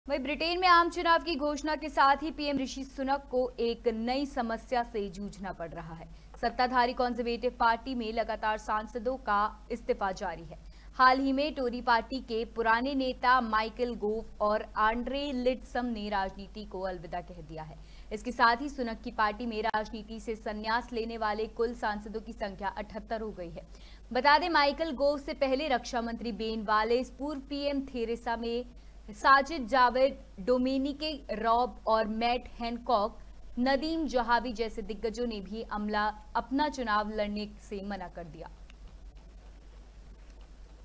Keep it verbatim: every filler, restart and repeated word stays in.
वहीं ब्रिटेन में आम चुनाव की घोषणा के साथ ही पीएम ऋषि सुनक को एक नई समस्या से जूझना पड़ रहा है। सत्ताधारी कंजर्वेटिव पार्टी में लगातार सांसदों का इस्तीफा जारी है। हाल ही में टोरी पार्टी के पुराने नेता माइकल गोव और आंड्रे लिटसम ने राजनीति को अलविदा कह दिया है। इसके साथ ही सुनक की पार्टी में राजनीति से संन्यास लेने वाले कुल सांसदों की संख्या अठहत्तर हो गई है। बता दें, माइकल गोव से पहले रक्षा मंत्री बेन वालेस, पूर्व PM Theresa May, Sajid Javid, Dominic Raab और मैट हैनकॉक, नदीम जहावी जैसे दिग्गजों ने भी अमला अपना चुनाव लड़ने से मना कर दिया।